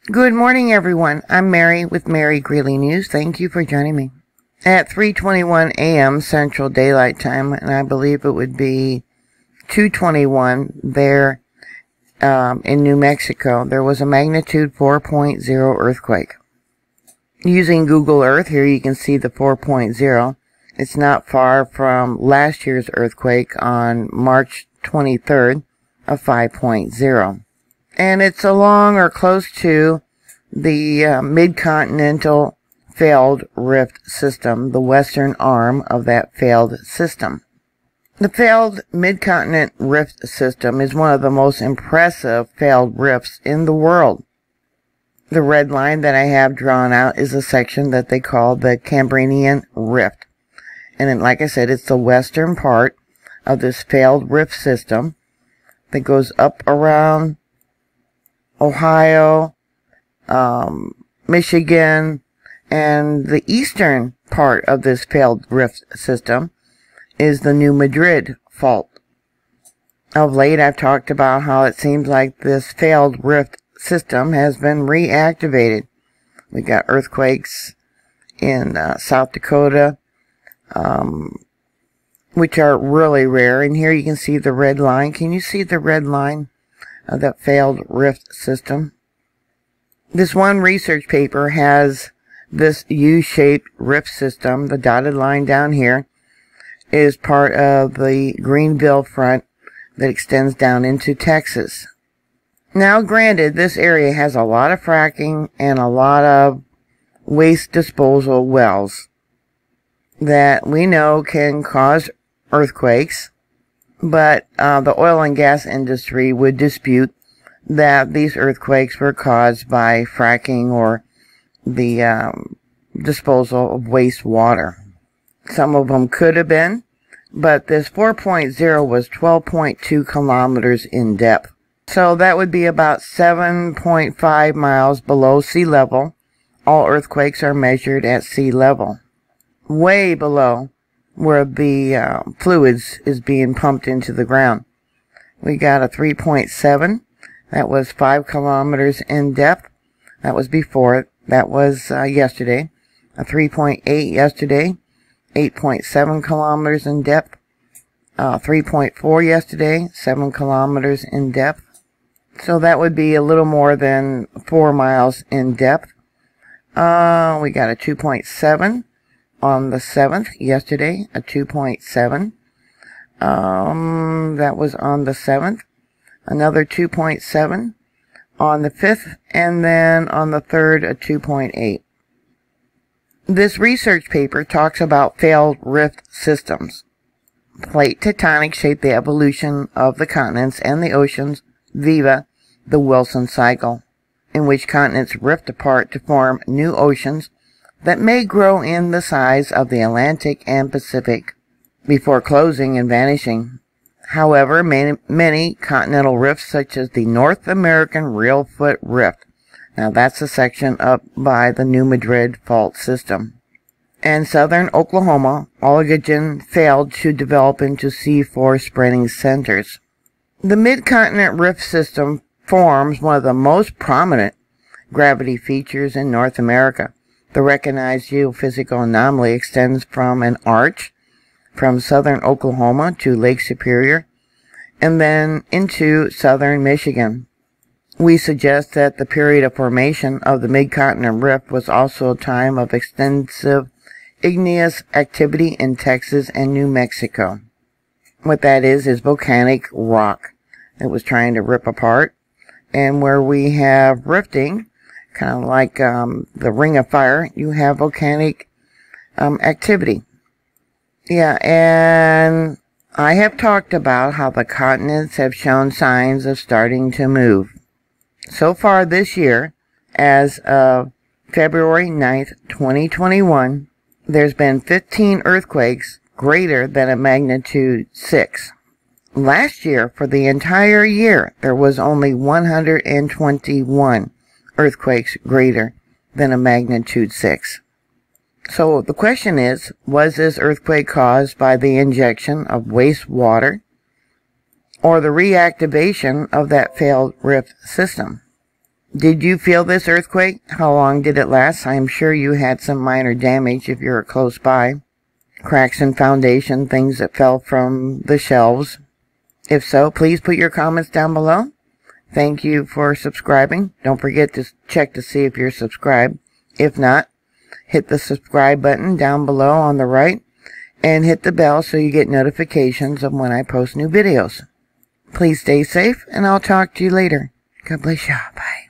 Good morning, everyone. I'm Mary with Mary Greeley News. Thank you for joining me. At 3:21 a.m. Central Daylight Time, and I believe it would be 2:21 there in New Mexico, there was a magnitude 4.0 earthquake. Using Google Earth, here you can see the 4.0. It's not far from last year's earthquake on March 23rd of 5.0. And it's along or close to the mid-continental failed rift system, the western arm of that failed system. The failed mid-continent rift system is one of the most impressive failed rifts in the world. The red line that I have drawn out is a section that they call the Cambrianian Rift. And then, like I said, it's the western part of this failed rift system that goes up around Ohio, Michigan, and the eastern part of this failed rift system is the New Madrid fault. Of late, I've talked about how it seems like this failed rift system has been reactivated. We got earthquakes in South Dakota, which are really rare. And here you can see the red line. Can you see the red line of that failed rift system? This one research paper has this U-shaped rift system. The dotted line down here is part of the Greenville front that extends down into Texas. Now, granted, this area has a lot of fracking and a lot of waste disposal wells that we know can cause earthquakes, but the oil and gas industry would dispute that these earthquakes were caused by fracking or the disposal of wastewater. Some of them could have been, but this 4.0 was 12.2 kilometers in depth. So that would be about 7.5 miles below sea level. All earthquakes are measured at sea level, way below where the fluids is being pumped into the ground. We got a 3.7. That was 5 kilometers in depth. That was before. That was yesterday. A 3.8 yesterday. 8.7 kilometers in depth. 3.4 yesterday. 7 kilometers in depth. So that would be a little more than 4 miles in depth. We got a 2.7 on the 7th yesterday. A 2.7. That was on the 7th. Another 2.7 on the 5th, and then on the 3rd, a 2.8. This research paper talks about failed rift systems. Plate tectonics shape the evolution of the continents and the oceans via the Wilson cycle, in which continents rift apart to form new oceans that may grow in the size of the Atlantic and Pacific before closing and vanishing. However, many continental rifts, such as the North American Reelfoot Rift, now that's a section up by the New Madrid fault system, and southern Oklahoma, Oligogen failed to develop into sea-floor spreading centers. The mid-continent rift system forms one of the most prominent gravity features in North America. The recognized geophysical anomaly extends from an arch from southern Oklahoma to Lake Superior, and then into southern Michigan. We suggest that the period of formation of the mid-continent rift was also a time of extensive igneous activity in Texas and New Mexico. What that is volcanic rock that was trying to rip apart, and where we have rifting, kind of like the Ring of Fire, you have volcanic activity. Yeah, and I have talked about how the continents have shown signs of starting to move. So far this year, as of February 9th, 2021, there's been 15 earthquakes greater than a magnitude 6. Last year, for the entire year, there was only 121 earthquakes greater than a magnitude 6. So the question is, was this earthquake caused by the injection of wastewater or the reactivation of that failed rift system? Did you feel this earthquake? How long did it last? I am sure you had some minor damage if you're close by. Cracks in foundation, things that fell from the shelves. If so, please put your comments down below. Thank you for subscribing. Don't forget to check to see if you're subscribed. If not, hit the subscribe button down below on the right and hit the bell so you get notifications of when I post new videos. Please stay safe, and I'll talk to you later. God bless you. Bye.